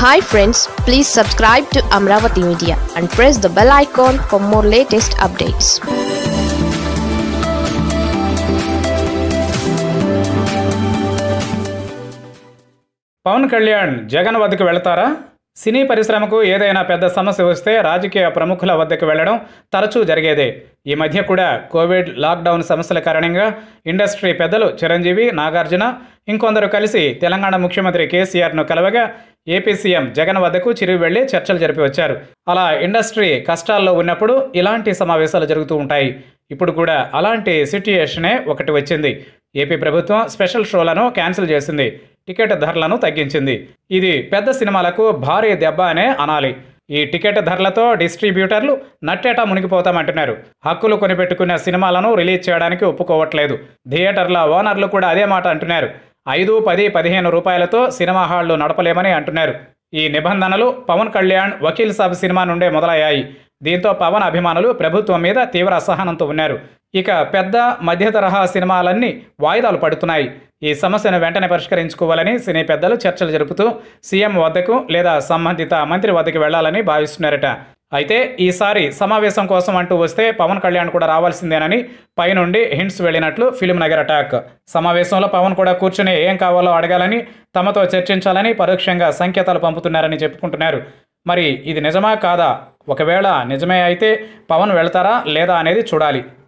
Hi friends, please subscribe to Amaravathi Media and press the bell icon for more latest updates. Pawan Kalyan Jagan వద్దకు వెళతారా? సినీ పరిశ్రమకు ఏదైనా పెద్ద సమస్య వస్తే రాజకీయ ప్రముఖుల వద్దకు వెళ్లడం తరచూ జరిగేదే. ఈ మధ్య కూడా కోవిడ్ లాక్డౌన్ సమస్యల కారణంగా ఇండస్ట్రీ పెద్దలు చిరంజీవి, నాగార్జున ఇంకొందరు కలిసి తెలంగాణ ముఖ్యమంత్రి కేసీఆర్ను కలవగా ఏపీ సీఎం జగన్ వద్దకు చిరుగు వెళ్లి చర్చలు జరిపి వచ్చారు. అలా ఇండస్ట్రీ కష్టాల్లో ఉన్నప్పుడు ఇలాంటి సమావేశాలు జరుగుతూ ఉంటాయి. ఇప్పుడు కూడా అలాంటి సిట్యుయేషనే ఒకటి వచ్చింది. ఏపీ ప్రభుత్వం స్పెషల్ షోలను క్యాన్సిల్ చేసింది, టికెట్ ధరలను తగ్గించింది. ఇది పెద్ద సినిమాలకు భారీ దెబ్బ అనే అనాలి. ఈ టికెట్ ధరలతో డిస్ట్రిబ్యూటర్లు నట్టేటా మునిగిపోతామంటున్నారు. హక్కులు కొనిపెట్టుకున్న సినిమాలను రిలీజ్ చేయడానికి ఒప్పుకోవట్లేదు. థియేటర్ల ఓనర్లు కూడా అదే మాట అంటున్నారు. 5, 10, 15 రూపాయలతో సినిమా హాళ్లు నడపలేమని అంటున్నారు. ఈ నిబంధనలు పవన్ కళ్యాణ్ వకీల్ సాబ్ సినిమా నుండే మొదలయ్యాయి. దీంతో పవన్ అభిమానులు ప్రభుత్వం మీద తీవ్ర అసహనంతో ఉన్నారు. ఇక పెద్ద మధ్య తరహా సినిమాలన్నీ వాయిదాలు పడుతున్నాయి. ఈ సమస్యను వెంటనే పరిష్కరించుకోవాలని సినీ పెద్దలు చర్చలు జరుపుతూ సీఎం వద్దకు లేదా సంబంధిత మంత్రి వద్దకు వెళ్లాలని భావిస్తున్నారట. అయితే ఈసారి సమావేశం కోసం అంటూ వస్తే పవన్ కళ్యాణ్ కూడా రావాల్సిందేనని పైనుండి హింట్స్ వెళ్ళినట్లు ఫిల్మ్ నగర్ టాక్. సమావేశంలో పవన్ కూడా కూర్చుని ఏం కావాలో అడగాలని, తమతో చర్చించాలని పరోక్షంగా సంకేతాలు పంపుతున్నారని చెప్పుకుంటున్నారు. మరి ఇది నిజమా కాదా? ఒకవేళ నిజమే అయితే పవన్ వెళ్తారా లేదా అనేది చూడాలి.